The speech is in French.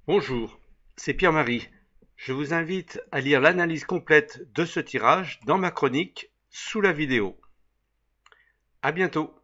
Bonjour, c'est Pierre-Marie. Je vous invite à lire l'analyse complète de ce tirage dans ma chronique sous la vidéo. À bientôt.